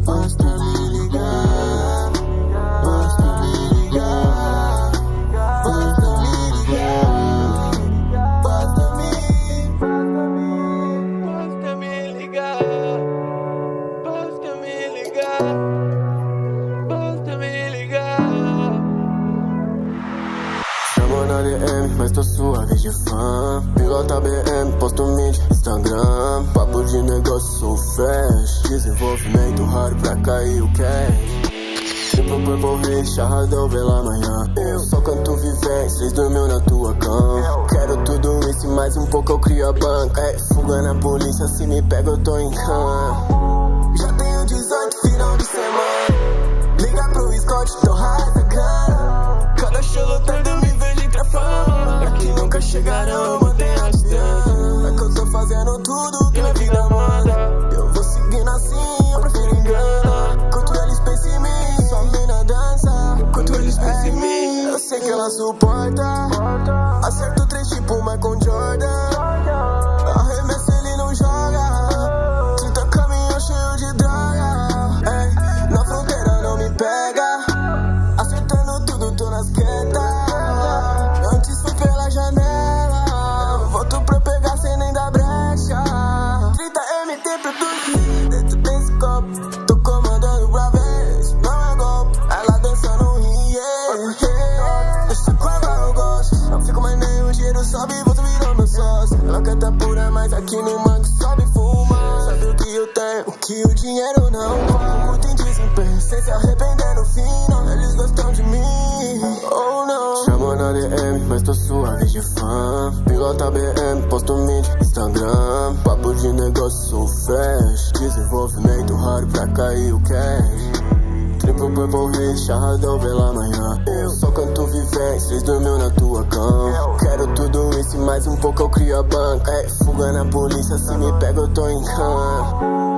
Basta me ligar, basta me ligar, basta me ligar, basta me ligar, basta me ligar, basta me ligar. Chamo na DM, mas tô suave de fã. Pilota BM, posto mídia, Instagram. Papo de negócio, sou fresh. Desenvolvimento raro pra cair o cash. Tipo Purple Rei, charradão pela manhã. Eu só canto vivências, dormiu na tua cama. Quero tudo isso e mais um pouco eu crio a banca. Fuga na polícia, se me pega eu tô em cana. Já tenho 18 final de semana. Liga pro Scott, tô high da cara. Cada show lotado me vejo entre a fama. Aqui nunca chegarão, mantenha a distância. É que eu tô fazendo tudo que minha vida manda. Eu vou seguindo assim, eu prefiro enganar. Quanto eles pensam em mim, só mina dança. Quanto eles pensam em mim, eu sei que ela suporta. Acerto 3 tipo Michael Jordan. Arremesso ele não joga. 30 caminhão cheio de droga. Ei, na fronteira não me pega. Acertando tudo, tô nas quietas. Antes fui pela janela. Volto pra pegar sem nem dar brecha. 30 MT produzido dentro desse copo. Tô comandando brabos, não é golpe. Ela dança no rio, Deixa clavar eu gosto. Não fico mais nenhum dinheiro, sobe e você virou meu sócio. Ela canta pura, mas aqui no mangue sobe e fuma. Sabe o que eu tenho, o que o dinheiro não. Foco muito em desempenho, sem se arrepender no fim. Não, eles gostam de mim, ou não. Chamo na DM, mas tô suave de fã. Pilota BM, posto mídia, Instagram. Papo de negócio, sou fresh. Desenvolvimento raro pra cair o cash. Triple Purple Rei, charradão pela manhã. Eu só canto vivências, dormiu na tua cama. Quero tudo isso e mais um pouco eu crio a banca. Fuga na polícia, se me pega eu tô em cana.